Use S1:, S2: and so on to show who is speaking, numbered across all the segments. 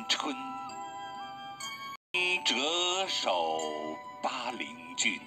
S1: 春。折首巴陵郡，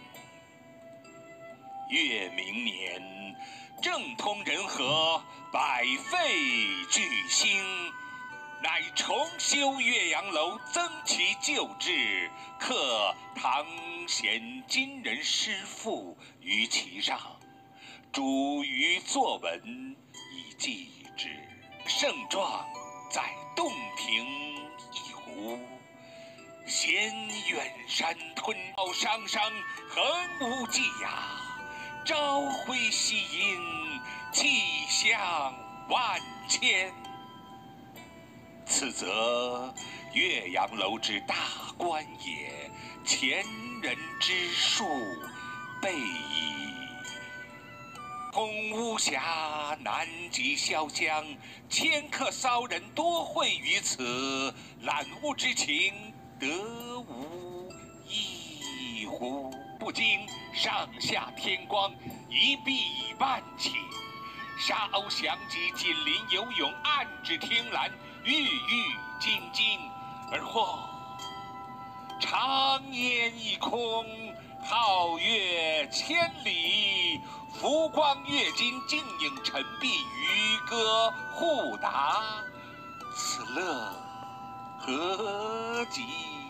S1: 越明年，政通人和，百废具兴，乃重修岳阳楼，增其旧制，刻唐贤今人诗赋于其上，主于作文以记之。盛状在洞庭一湖，衔远山吞奥汤汤，横无际呀。朝晖夕阴，气象万千。此则岳阳楼之大观也，前人之述备矣。空巫峡，南极潇湘，迁客骚人多会于此，览物之情，得无异乎？不经上下天光，一碧半寝。沙鸥翔集，锦鳞游泳，岸芷汀兰，郁郁津津。而或长烟一空，皓月千里，浮光跃金，镜影沉璧，渔歌互答，此乐何极？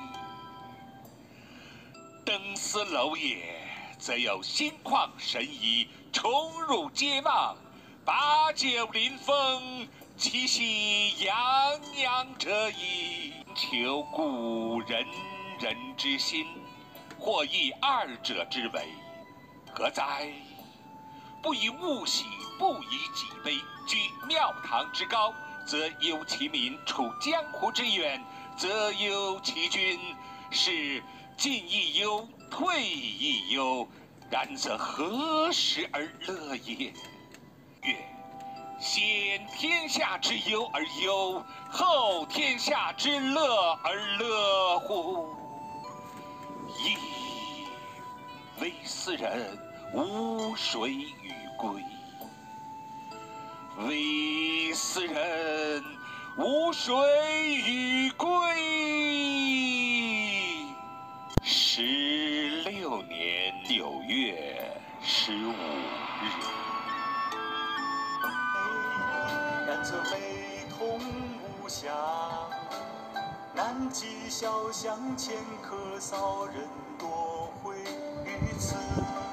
S1: 登斯楼也，则有心旷神怡，重入街望，把酒临风，其喜洋洋者矣。求古人之心，或异二者之为，何哉？不以物喜，不以己悲。居庙堂之高，则忧其民；处江湖之远，则忧其君。是进亦忧，退亦忧，然则何时而乐也？曰：先天下之忧而忧，后天下之乐而乐乎？噫！微斯人，无水与归。微斯人，无水与归。16年9月15日。
S2: 然则悲痛无暇，南极潇湘，迁客骚人多会于此。